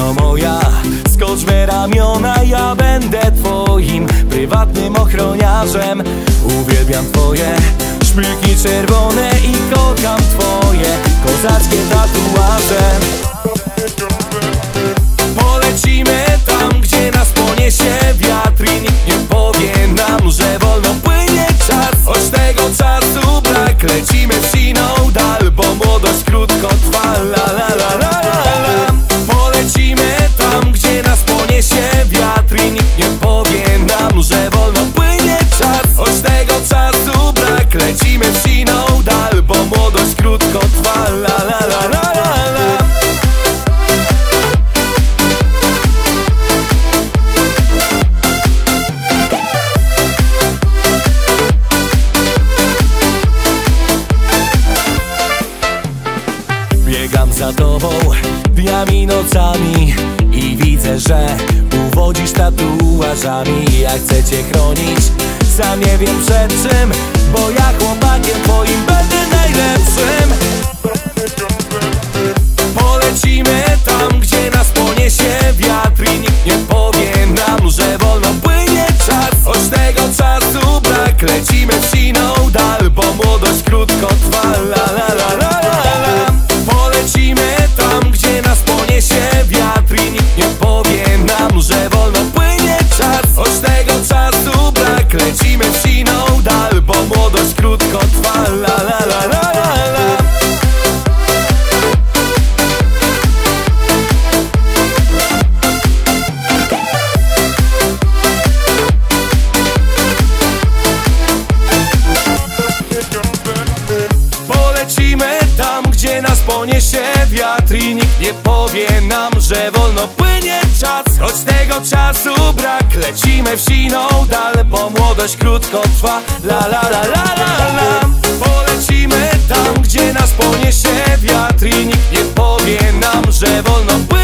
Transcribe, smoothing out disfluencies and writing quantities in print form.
Dziewczyno moja, skocz me ramiona, ja będę twoim prywatnym ochroniarzem. Uwielbiam twoje szpilki czerwone i kocham twoje kozackie tatuaże. Polecimy tam, gdzie nas poniesie wiatr i nikt nie powie nam, że wolno płynie czas. Choć tego czasu brak, lecimy w siną dal, bo młodość krótko trwa. La la la la la la. Polecimy tam, gdzie nas poniesie wiatr i nikt nie powie nam, że wolno płynie czas. Choć tego czasu brak, lecimy w siną dal, bo młodość krótko trwa. La la la la la la. Biegam za tobą dniami i nocami i widzę, że uwodzisz tatuażami. Ja chcę cię chronić, sam nie wiem przed czym, bo ja chłopakiem twoim będę najlepszym. Polecimy tam, gdzie nas poniesie wiatr i nikt nie powie nam, że wolno płynie czas. Choć tego czasu brak, lecimy w siną dal, bo młodość krótko trwa. La la la la la la. Polecimy tam, gdzie nas poniesie wiatr i nikt nie powie nam, że wolno płynie czas. Choć tego czasu brak, lecimy w siną dal, bo młodość krótko trwa. La la la la la la. Polecimy tam, gdzie nas poniesie wiatr i nikt nie powie nam, że wolno płynie czas. Choć tego czasu brak, lecimy w siną dal, bo młodość krótko trwa. La la la la la la. Polecimy tam, gdzie nas poniesie wiatr i nikt nie powie nam, że wolno płynie czas.